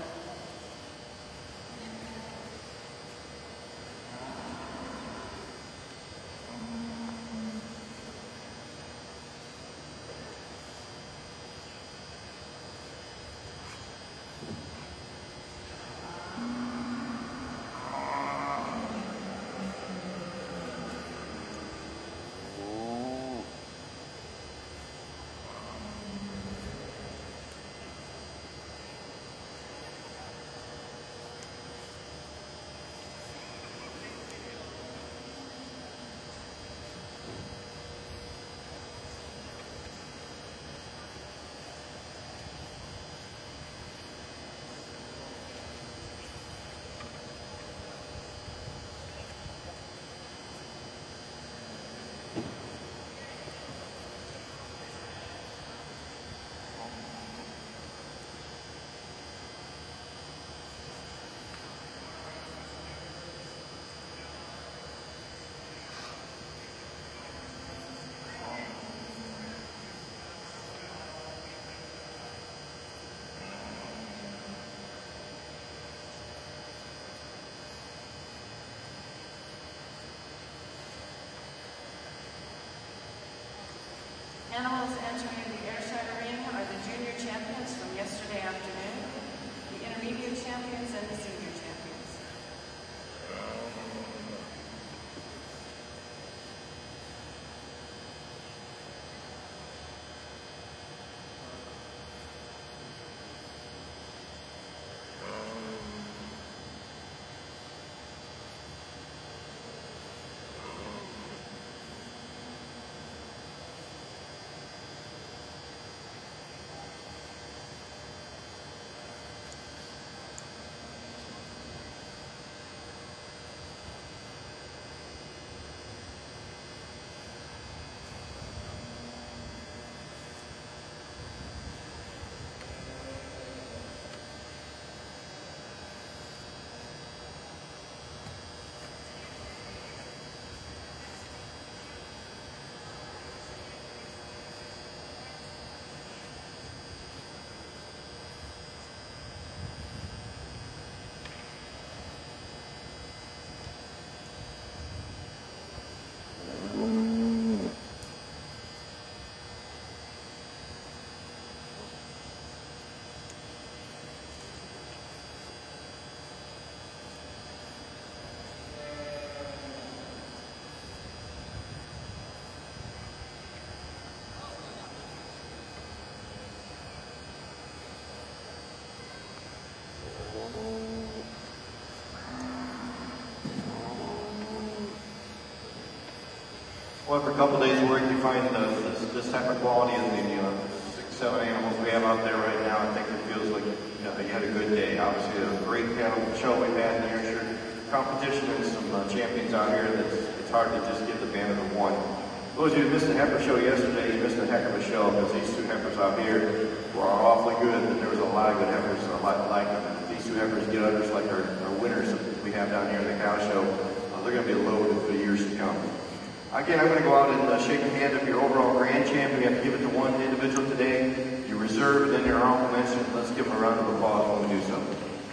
Well, after a couple days of work, you find this type of quality in the 6, 7 animals we have out there right now. I think it feels like you had a good day. Obviously, a great cattle show we've had in the Ayrshire competition and some champions out here. It's hard to just give the banner to one. Those of you who missed the heifer show yesterday, you missed a heck of a show because these two heifers out here were awfully good, and there was a lot of good heifers like them. And if these two heifers get up just like our winners that we have down here in the cow show, they're going to be loaded for years to come. Again, I'm going to go out and shake the hand of your overall grand champion. We have to give it to one individual today. Your reserve and then your honorable mention. Let's give them a round of applause when we do so.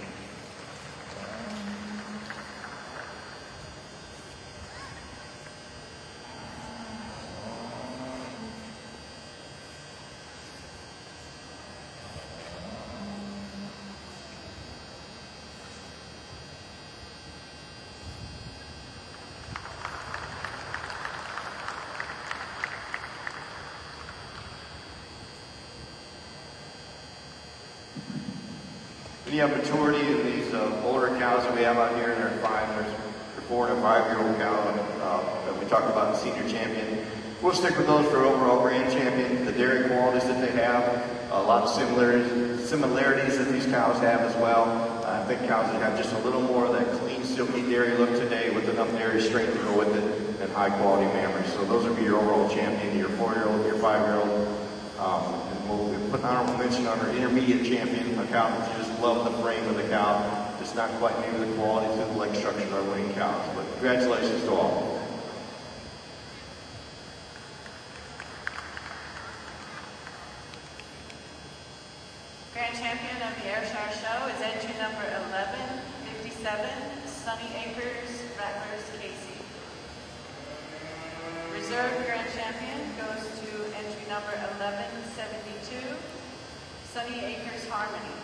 When you have maturity in these older cows that we have out here, and they're 4 and a 5-year-old cow that we talked about in senior champion, we'll stick with those for overall grand champion. The dairy qualities that they have, a lot of similarities that these cows have as well. I think cows that have just a little more of that clean, silky dairy look today with enough dairy strength to go with it and high quality mammary. So those would be your overall champion, your 4-year-old, your 5-year-old. And we'll put an honorable mention on our intermediate champion, a cow that you just love the frame of the cow. Just not quite maybe the quality through the leg structure of our winning cows. But congratulations to all. Grand champion of the Ayrshire Show is entry number 1157, Sunny Acres, Rattlers, Casey. Reserve grand champion goes to entry number 1172, Sunny Acres, Harmony.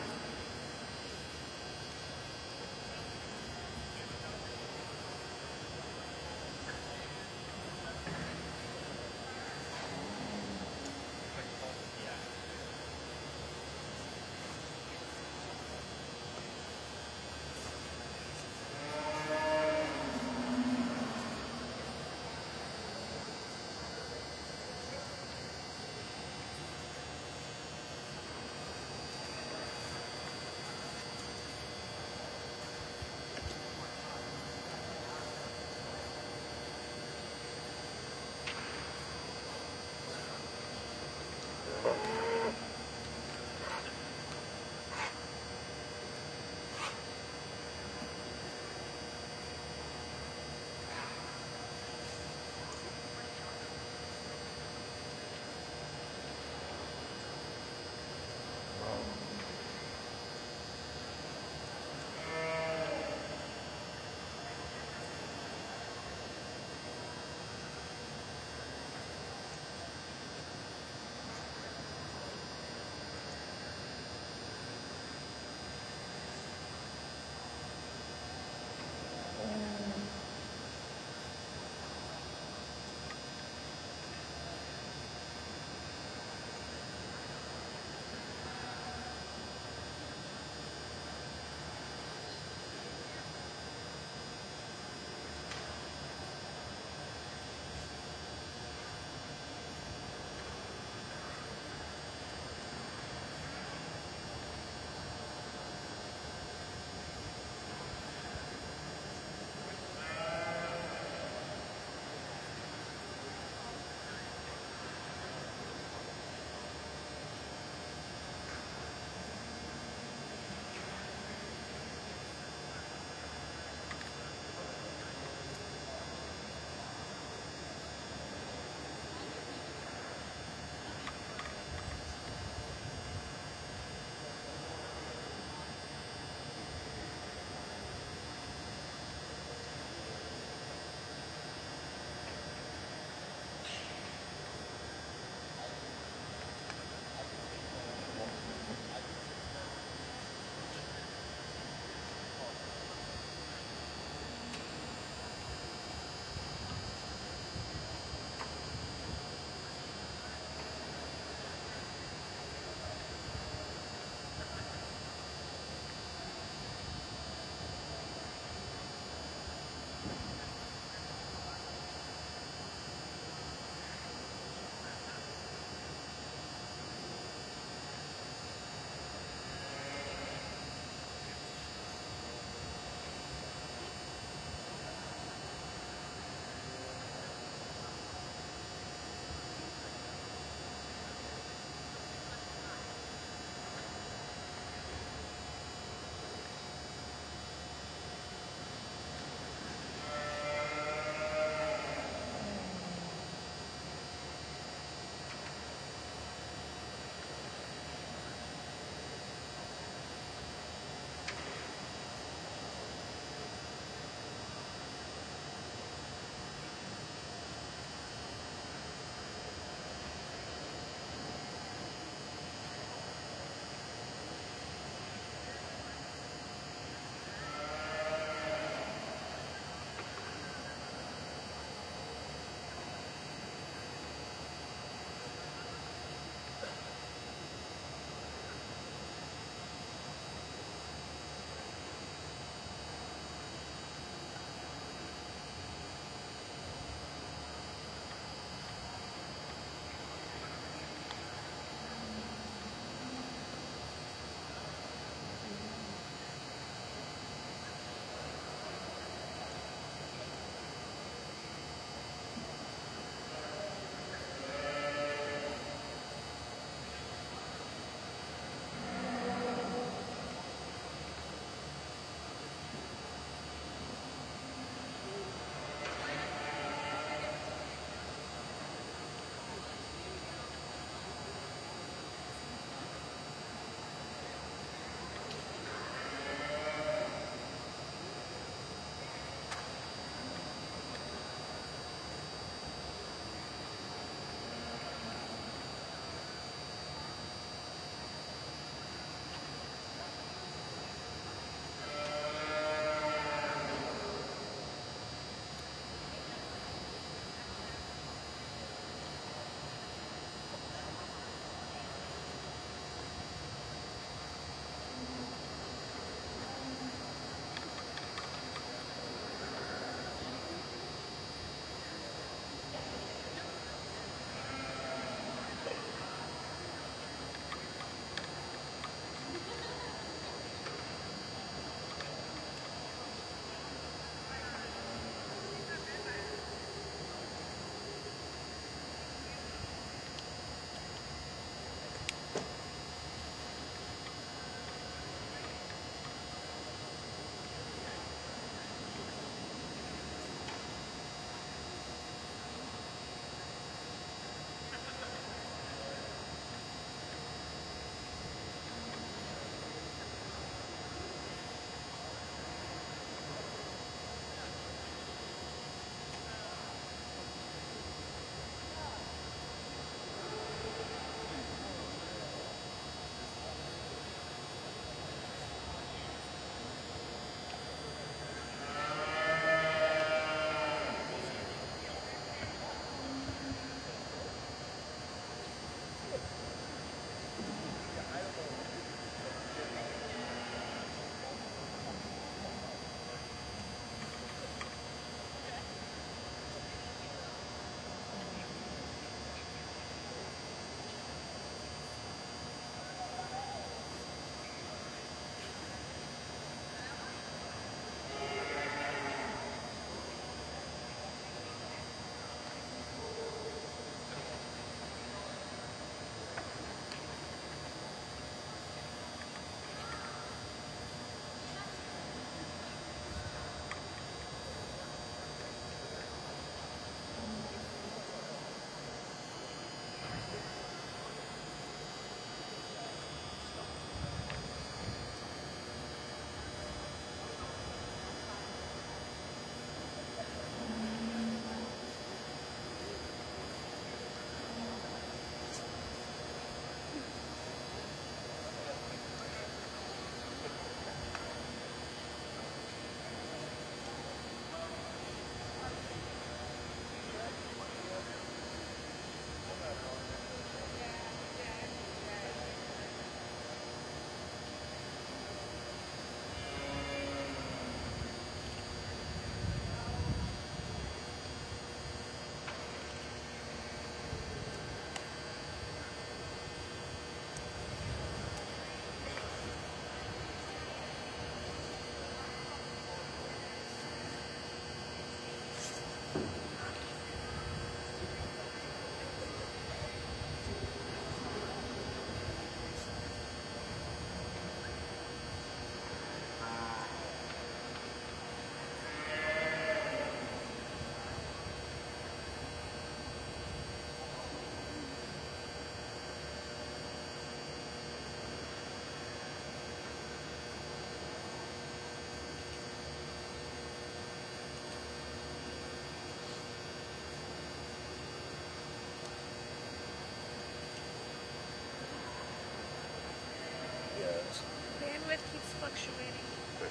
head keeps fluctuating.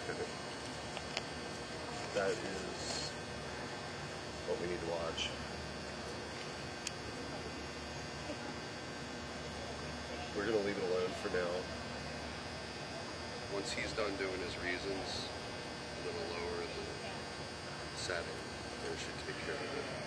That is what we need to watch. We're going to leave it alone for now. Once he's done doing his reasons, a little lower the setting, then it should take care of it.